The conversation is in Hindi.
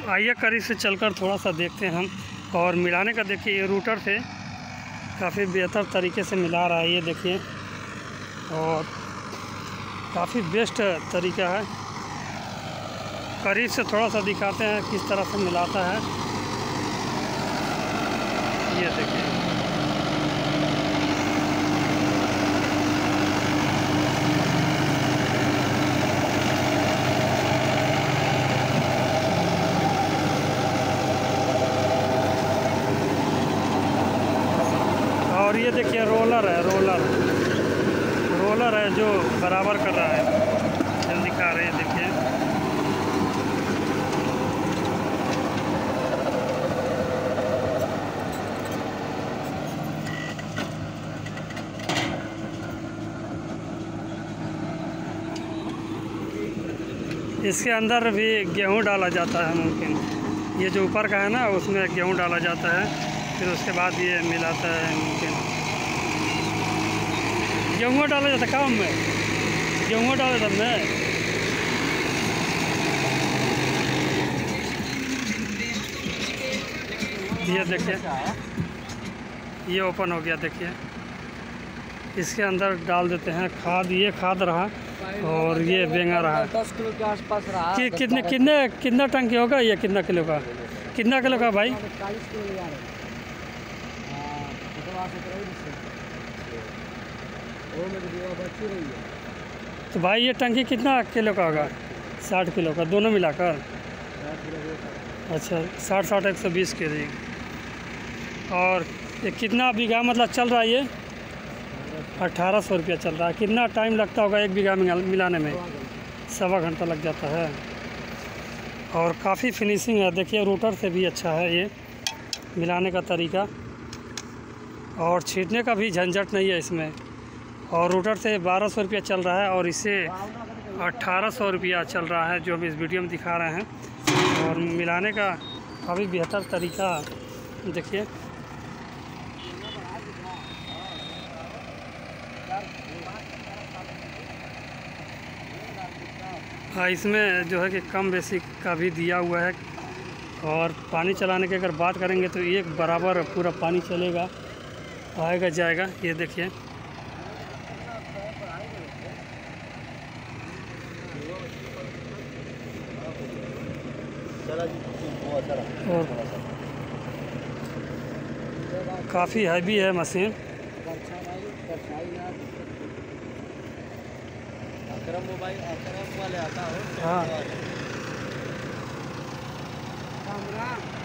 आइए करीब से चलकर थोड़ा सा देखते हैं हम। और मिलाने का देखिए, ये रूटर से काफ़ी बेहतर तरीके से मिला रहा है, ये देखिए, और काफ़ी बेस्ट तरीका है। करीब से थोड़ा सा दिखाते हैं किस तरह से मिलाता है, ये देखिए। और ये देखिए रोलर है, रोलर है जो बराबर कर रहा है, हम दिखा रहे हैं, देखिए। इसके अंदर भी गेहूँ डाला जाता है, मुमकिन ये जो ऊपर का है ना, उसमें गेहूँ डाला जाता है, फिर उसके बाद ये मिलाता है। मुमकिन गेहूँ डाला जाता है काम में, गेहूँ डाला जाता है। ये देखिए, ये ओपन हो गया, देखिए। इसके अंदर डाल देते हैं खाद, ये खाद रहा और ये बेंगा रहा। 10 किलो के आसपास रहा। कितना टंकी होगा ये, कितना किलो का, कितना किलो का भाई? 40 किलो ले आ रहे। तो भाई ये टंकी कितना किलो का होगा? 60 किलो का, दोनों मिलाकर। अच्छा, 60 120 के जी। और ये कितना बीघा मतलब चल रहा है ये? 1800 रुपया चल रहा है। कितना टाइम लगता होगा एक बीघा मिलाने में? 1.25 घंटा लग जाता है। और काफ़ी फिनिशिंग है, देखिए रूटर से भी अच्छा है ये मिलाने का तरीका, और छींटने का भी झंझट नहीं है इसमें। और रूटर से 1200 रुपया चल रहा है, और इससे 1800 रुपया चल रहा है, जो हम इस वीडियो में दिखा रहे हैं। और मिलाने का काफ़ी बेहतर तरीका देखिए। हाँ, इसमें जो है कि कम बेसी का भी दिया हुआ है। और पानी चलाने की अगर बात करेंगे तो एक बराबर पूरा पानी चलेगा, आएगा जाएगा, ये देखिए। और काफ़ी हैवी है मशीन। अकरम वाले आता हो। हाँ।